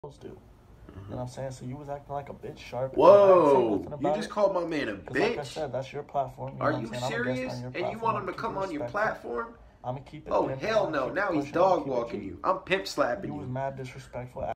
do. You know what I'm saying? So you was acting like a bitch, Sharp. Whoa, you just called my man a bitch? Like I said, that's your platform. Are you serious? And you want him to come on your platform? I'm gonna keep it. Oh, hell no. Now he's dog walking you. I'm pimp slapping you. You was mad disrespectful.